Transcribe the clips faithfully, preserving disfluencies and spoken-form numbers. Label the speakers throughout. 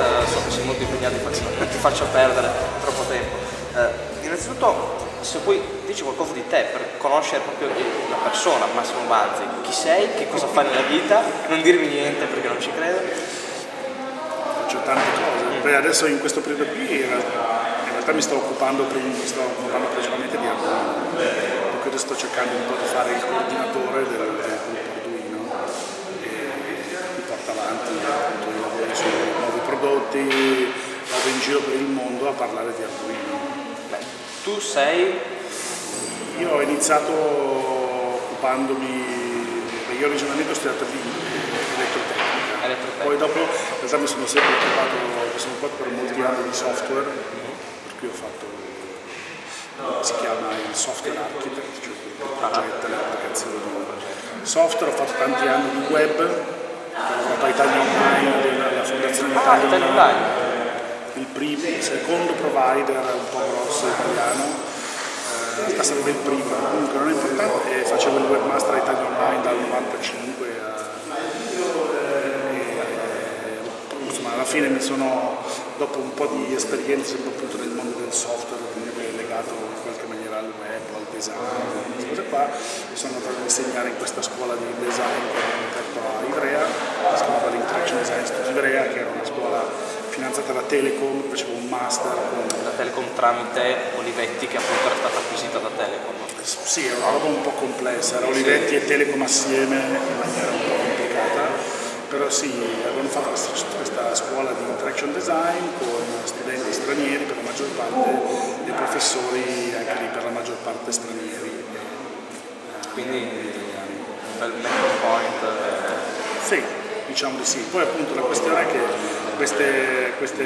Speaker 1: eh, so che sei molto impegnato, infatti non ti faccio perdere troppo tempo. Eh, innanzitutto, se poi dici qualcosa di te per conoscere proprio la persona, Massimo Banzi, chi sei, che cosa fai nella vita, non dirmi niente perché non ci credo.
Speaker 2: Faccio tante cose. Mm. Beh, adesso in questo periodo qui in realtà, in realtà mi sto occupando, mi sto occupando principalmente di Arduino, per cui sto cercando un po' di fare il coordinatore del, del gruppo Arduino e mi porta avanti appunto i lavori sui nuovi prodotti, vado in giro per il mondo a parlare di Arduino.
Speaker 1: Beh, tu sei?
Speaker 2: Io ho iniziato occupandomi, io originalmente ho studiato lì elettrotecnica,
Speaker 1: Elettrotecnica.
Speaker 2: Poi dopo in realtà mi sono sempre occupato, mi sono occupato per molti anni di software, per cui ho fatto, si chiama il software architect, cioè il progetto, le applicazioni software, ho fatto tanti anni di web, ho lavorato a Italia Online, della fondazione
Speaker 1: Ah,
Speaker 2: Italia
Speaker 1: Italia
Speaker 2: Online.
Speaker 1: Online.
Speaker 2: Il, primo, il secondo provider un po' grosso italiano, in realtà sarebbe il primo, comunque non è importante, e facevo il webmaster a Italia Online dal novantacinque a, e, e, insomma alla fine mi sono, dopo un po' di esperienze appunto nel mondo del software, quindi legato in qualche maniera al web, al design, queste cose qua, mi sono andato ad insegnare in questa scuola di design che ho aperto a Ivrea, si chiamava l'Interaction Design Studio Ivrea, che era una scuola finanziata da Telecom, facevo un master con
Speaker 1: la Telecom tramite Olivetti, che appunto era stata acquisita da Telecom.
Speaker 2: Sì, era una roba un po' complessa, era Olivetti e Telecom assieme in maniera un po' complicata, però sì, avevano fatto questa, questa scuola di interaction design con studenti stranieri per la maggior parte e professori anche lì per la maggior parte stranieri.
Speaker 1: Quindi un bel mentor point.
Speaker 2: Sì, diciamo di sì. Poi appunto la questione è che queste, queste,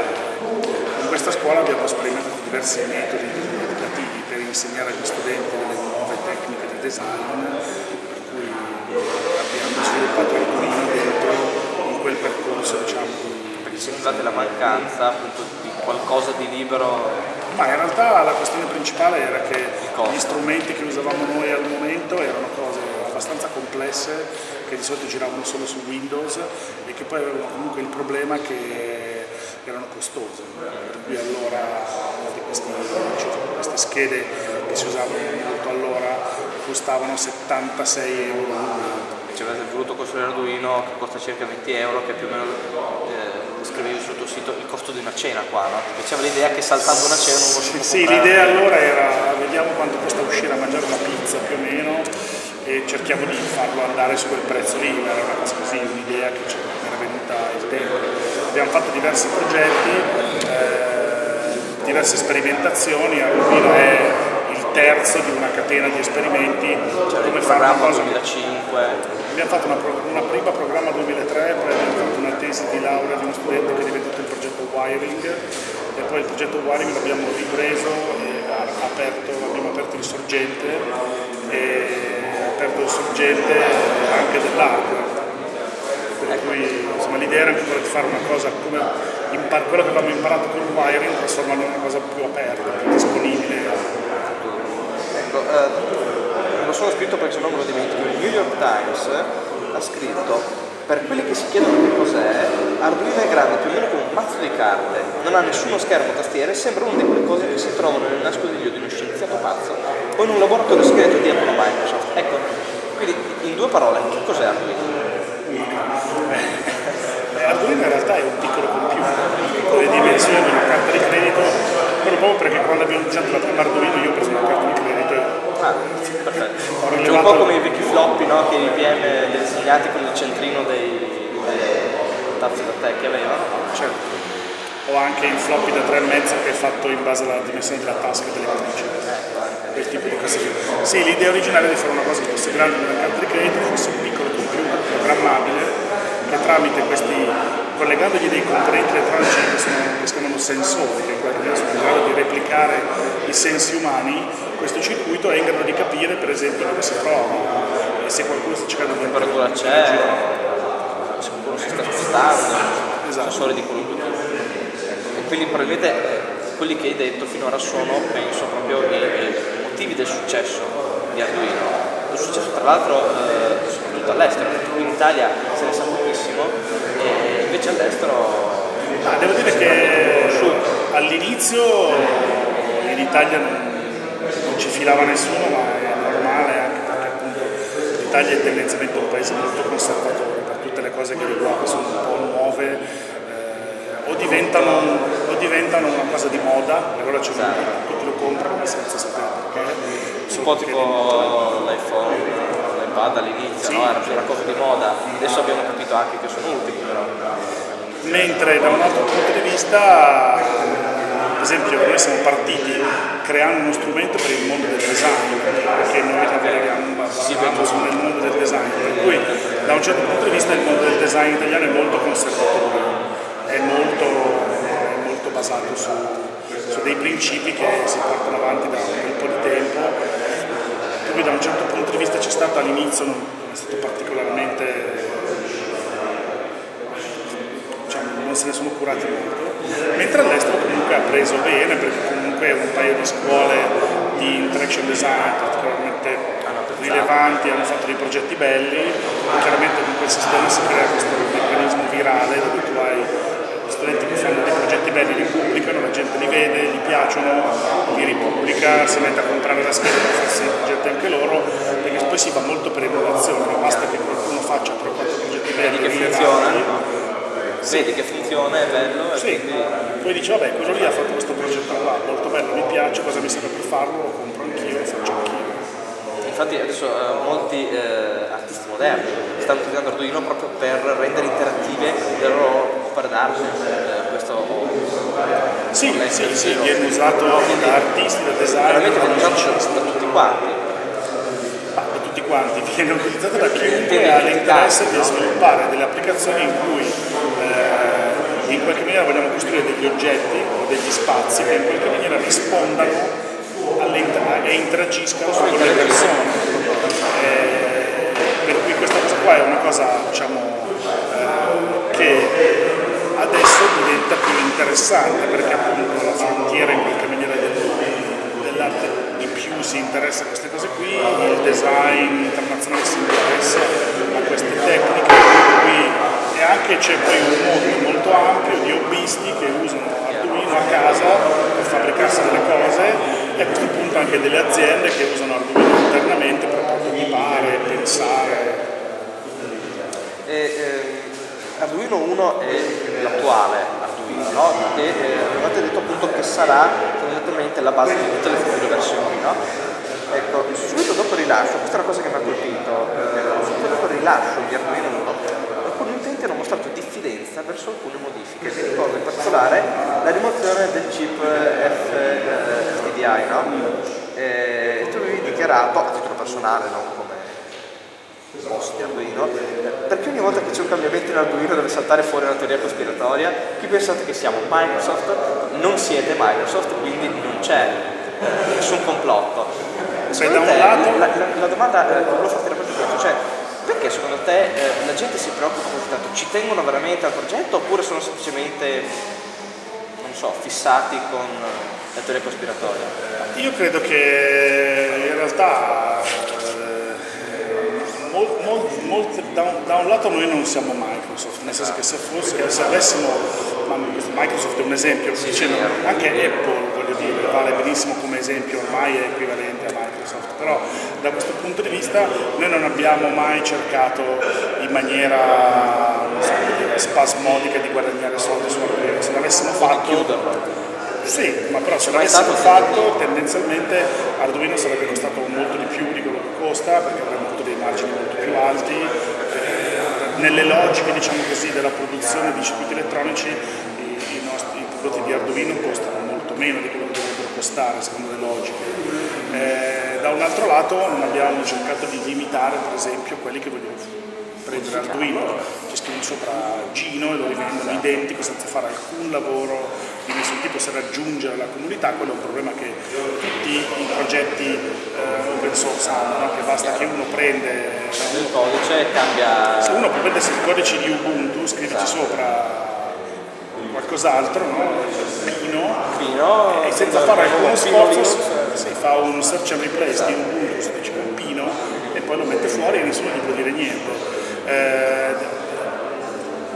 Speaker 2: in questa scuola abbiamo sperimentato diversi metodi educativi per insegnare agli studenti delle nuove tecniche di design, per cui abbiamo sviluppato Arduino dentro in quel percorso, diciamo.
Speaker 1: Perché sentivate la mancanza appunto di qualcosa di libero?
Speaker 2: Ma in realtà la questione principale era che gli strumenti che usavamo noi al momento erano cose abbastanza complesse, che di solito giravano solo su Windows e che poi avevano comunque il problema che erano costose, per cui allora di questi, queste schede che si usavano molto allora costavano settantasei euro.
Speaker 1: Ci avete voluto costruire Arduino che costa circa venti euro, che più o meno eh, scrivevi sul tuo sito il costo di una cena qua, no? Ti piaceva l'idea che saltando una cena non possiamo
Speaker 2: Sì, l'idea allora era vediamo quanto costa uscire a mangiare una pizza più o meno e cerchiamo di farlo andare su quel prezzo lì, era una cosa così, un'idea che ci era venuta il tempo. Abbiamo fatto diversi progetti, eh, diverse sperimentazioni, Arduino è il terzo di una catena di esperimenti,
Speaker 1: cioè,
Speaker 2: come fare una cosa.
Speaker 1: duemilacinque.
Speaker 2: Abbiamo fatto una, una prima programma duemilatré, poi abbiamo fatto una tesi di laurea di uno studente che è diventato il progetto Wiring e poi il progetto Wiring l'abbiamo ripreso e aperto, abbiamo aperto il sorgente e aperto il sorgente anche dell'hardware. Per cui insomma, l'idea era anche quella di fare una cosa come impar- quello che avevamo imparato con il Wiring, trasformarlo in una cosa più aperta, più disponibile.
Speaker 1: Ecco, eh, lo sono scritto perché se no me lo dimentico. Il New York Times ha scritto: per quelli che si chiedono che cos'è, Arduino è grande più o meno come un mazzo di carte, non ha nessuno schermo tastiere, sembra una di quelle cose che si trovano nel nascondiglio di uno scienziato pazzo o in un laboratorio segreto dietro una Microsoft. Ecco, quindi in due parole, che cos'è Arduino?
Speaker 2: Eh, Arduino in realtà è un piccolo computer, con le dimensioni di una carta di credito, però proprio perché quando abbiamo iniziato la prima Arduino io ho preso una carta di credito.
Speaker 1: Ah, perfetto. È un po' come i vecchi floppy, no? Che i I B M disegnati con il centrino dei, dei tazzi da tè che avevano.
Speaker 2: Certo. O anche il floppy da tre e mezzo che è fatto in base alla dimensione della tasca delle camicie. Quel tipo di cose. Sì, l'idea originale è di fare una cosa che fosse grande come una carta di credito, fosse un piccolo computer programmabile che tramite questi, collegandogli dei componenti elettronici che, sono, che si chiamano sensori, che in qualche modo sono in grado di replicare i sensi umani, questo circuito è in grado di capire per esempio dove si trova e se qualcuno sta cercando di
Speaker 1: temperatura c'è, se qualcuno si sta spostando,
Speaker 2: esatto.
Speaker 1: Sensori di qualunque tipo. E quindi probabilmente eh, quelli che hai detto finora sono, penso, proprio i, i motivi del successo di Arduino. Il successo tra l'altro eh, soprattutto all'estero, perché qui in Italia se ne sa pochissimo e invece all'estero...
Speaker 2: Ah, all'inizio in Italia non, non ci filava nessuno, ma è normale anche perché appunto l'Italia è tendenzialmente un paese molto conservatore, per tutte le cose che riguarda sono un po' nuove, eh, o, diventano, o diventano una cosa di moda, e allora c'è esatto. tutti lo comprano ma senza sapere perché.
Speaker 1: Un po' tipo l'iPhone, l'iPad all'inizio, sì. no? Era più una cosa di moda, adesso abbiamo capito anche che sono utili però.
Speaker 2: Mentre da un altro punto di vista, ad esempio noi siamo partiti creando uno strumento per il mondo del design, perché noi lavoriamo sì, nel mondo del design, per cui da un certo punto di vista il mondo del design italiano è molto conservatore, è molto, è molto basato su, su dei principi che si portano avanti da un bel po' di tempo, per cui da un certo punto di vista c'è stato all'inizio, non è stato particolarmente... non se ne sono curati molto, mentre all'estero comunque ha preso bene perché comunque un paio di scuole di interaction design particolarmente rilevanti hanno fatto dei progetti belli e chiaramente con quel sistema si crea questo meccanismo virale dove tu hai studenti che fanno dei progetti belli, li pubblicano, la gente li vede, gli piacciono, li ripubblica, si mette a comprare la scheda per farsi i progetti anche loro, perché poi si va molto per emulazione, non basta che qualcuno faccia tre quattro progetti belli
Speaker 1: che funziona. Sì. Vedi che funziona, è bello. E
Speaker 2: sì.
Speaker 1: quindi...
Speaker 2: Poi dici, vabbè, quello lì ha fatto questo progetto qua, molto bello, mi piace, cosa mi serve per farlo, lo compro anch'io, lo faccio anch'io.
Speaker 1: Infatti adesso eh, molti eh, artisti moderni stanno utilizzando Arduino proprio per rendere interattive le loro opere d'arte. Eh, questo
Speaker 2: sì, sì, sì, viene usato da artisti, da designer.
Speaker 1: Veramente viene usato da tutti quanti.
Speaker 2: Ah, da tutti quanti, viene utilizzato da chiunque ha l'interesse di sviluppare delle applicazioni in cui eh, in qualche maniera vogliamo costruire degli oggetti o degli spazi che in qualche maniera rispondano e interagiscano con le persone. Eh, per cui questa cosa qua è una cosa, diciamo, eh, che adesso diventa più interessante perché appunto la frontiera in qualche maniera dell'arte di più si interessa a queste cose qui, il design internazionale si interessa a queste tecniche, qui e anche c'è poi un mondo molto ampio di hobbisti che usano Arduino a casa per fabbricarsi delle cose e a questo punto anche delle aziende che usano Arduino internamente per prototipare, pensare.
Speaker 1: E, eh, Arduino uno è l'attuale Arduino, no? E eh, avete detto appunto che sarà fondamentalmente la base di tutte le future versioni, no? Ecco, subito dopo il rilascio, questa è una cosa che mi ha colpito, eh, subito dopo il rilascio di Arduino uno, alcuni utenti hanno mostrato diffidenza verso alcune modifiche. Mi ricordo in particolare la rimozione del chip F D I, no? E tu avevi dichiarato, a titolo personale, non come boss di Arduino, perché ogni volta che c'è un cambiamento in Arduino deve saltare fuori una teoria cospiratoria, qui pensate che siamo Microsoft, non siete Microsoft, quindi non c'è nessun complotto. Secondo te, la, la, la domanda eh, volevo farti proprio questo, cioè perché secondo te eh, la gente si preoccupa così tanto? Ci tengono veramente al progetto oppure sono semplicemente, non so, fissati con la teoria cospiratoria?
Speaker 2: Io credo che in realtà Mol, mol, mol, da, un, da un lato noi non siamo Microsoft, nel senso che se, fosse, se avessimo, ma Microsoft è un esempio, sì, dicendo, anche Apple, voglio dire, vale benissimo come esempio, ormai è equivalente a Microsoft, però da questo punto di vista noi non abbiamo mai cercato in maniera non so, dire, spasmodica di guadagnare soldi su Arduino, se l'avessimo fatto... Sì, ma però se l'avessimo fatto tendenzialmente Arduino sarebbe costato molto di più di quello che costa perché avremmo avuto dei margini molto più alti. Nelle logiche, diciamo così, della produzione di circuiti elettronici i, i nostri i prodotti di Arduino costano molto meno di quello che dovrebbero costare secondo le logiche. Eh, da un altro lato non abbiamo cercato di limitare per esempio quelli che vogliono prendere Arduino, ci scrivono sopra Gino e lo rivendono identico senza fare alcun lavoro di nessun tipo, se raggiungere la comunità, quello è un problema che tutti i progetti eh, open source hanno, no? Che basta che uno prende
Speaker 1: il codice e cambia.
Speaker 2: Se uno può prendersi il codice di Ubuntu, scriverci sopra qualcos'altro, no? Pino,
Speaker 1: Pino,
Speaker 2: e senza fare alcuno sforzo si fa un search and replace di Ubuntu, si dice con Pino e poi lo mette fuori e nessuno gli può dire niente. Eh,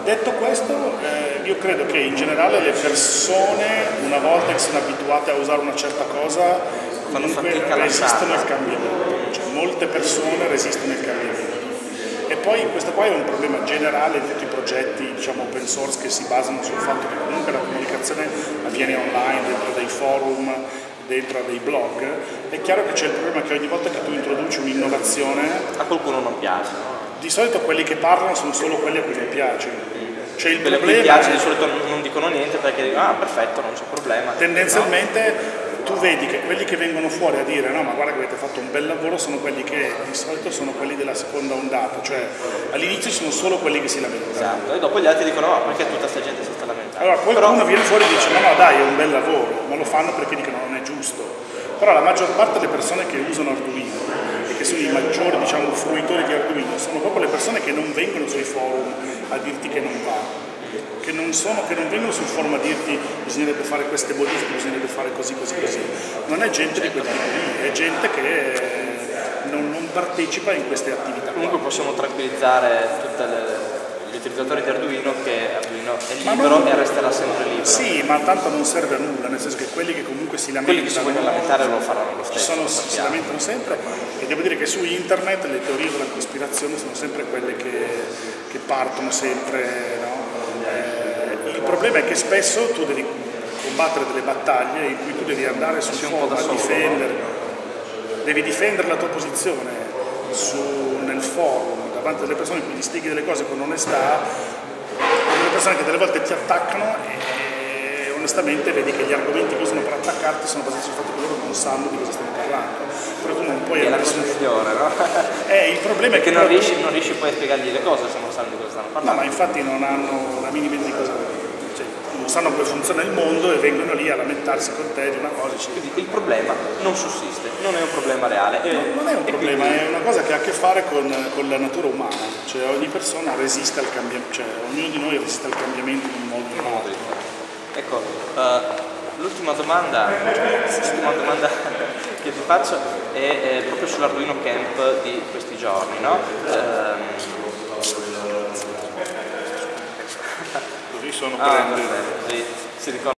Speaker 2: Detto questo, eh, io credo che in generale le persone, una volta che sono abituate a usare una certa cosa, comunque resistono al cambiamento. Cioè, molte persone resistono al cambiamento. E poi questo qua è un problema generale di tutti i progetti, diciamo, open source, che si basano sul fatto che comunque la comunicazione avviene online, dentro dei forum, dentro dei blog. È chiaro che c'è il problema che ogni volta che tu introduci un'innovazione,
Speaker 1: a qualcuno non piace, no?
Speaker 2: Di solito quelli che parlano sono solo quelli a cui non piace. Cioè il
Speaker 1: Quelli a
Speaker 2: problema
Speaker 1: cui piace
Speaker 2: è,
Speaker 1: di solito non dicono niente perché dicono ah perfetto, non c'è problema.
Speaker 2: tendenzialmente no? Tu vedi che quelli che vengono fuori a dire no ma guarda che avete fatto un bel lavoro sono quelli che di solito sono quelli della seconda ondata, cioè all'inizio sono solo quelli che si lamentano.
Speaker 1: Esatto, e dopo gli altri dicono no perché tutta questa gente si sta lamentando.
Speaker 2: Allora qualcuno Però... viene fuori e dice no no dai è un bel lavoro, ma lo fanno perché dicono non è giusto. Però la maggior parte delle persone che usano Arduino e che sono i maggiori diciamo, fruitori di Arduino sono proprio le persone che non vengono sui forum a dirti che non va, che non, sono, che non vengono sul forum a dirti bisognerebbe fare queste modifiche, bisognerebbe fare così, così, così. Non è gente di quel tipo lì, è gente che non, non partecipa in queste attività.
Speaker 1: Comunque possiamo tranquillizzare tutte le... gli utilizzatori di Arduino che Arduino è libero non... e resterà sempre libero.
Speaker 2: Sì, ma tanto non serve a nulla, nel senso che quelli che comunque si lamentano,
Speaker 1: quelli che si vogliono lamentare lo faranno lo stesso.
Speaker 2: Sono, si lamentano sempre e devo dire che su internet le teorie della cospirazione sono sempre quelle che, che partono sempre, no? Eh, il problema è che spesso tu devi combattere delle battaglie in cui tu devi andare sul forum a difendere, no? Devi difendere la tua posizione su, nel forum davanti alle persone, quindi stighi delle cose con onestà, delle persone che delle volte ti attaccano e, e onestamente vedi che gli argomenti che usano per attaccarti sono basati sul fatto che loro non sanno di cosa stiamo parlando. Però tu non puoi
Speaker 1: è la
Speaker 2: andare
Speaker 1: cosa migliore, no?
Speaker 2: Eh, il problema
Speaker 1: Perché
Speaker 2: è che
Speaker 1: non riesci, non riesci poi a spiegargli le cose se non sanno di cosa stanno parlando.
Speaker 2: No, ma infatti non hanno la minima idea di cosa, cioè, non sanno come funziona il mondo e vengono lì a lamentarsi con te di una cosa. Cioè.
Speaker 1: Quindi il problema non sussiste, non è un problema reale.
Speaker 2: No, non è un problema, quindi... è una cosa che ha a che fare con, con la natura umana, cioè ogni persona resiste al cambiamento, cioè ognuno di noi resiste al cambiamento in un modo o in un altro.
Speaker 1: Ecco, uh, l'ultima domanda, l'ultima domanda che ti faccio è, è proprio sull'Arduino Camp di questi giorni, no? Um,
Speaker 2: Così sono
Speaker 1: ah,
Speaker 2: prende.
Speaker 1: perfetto, sì, si ricorda.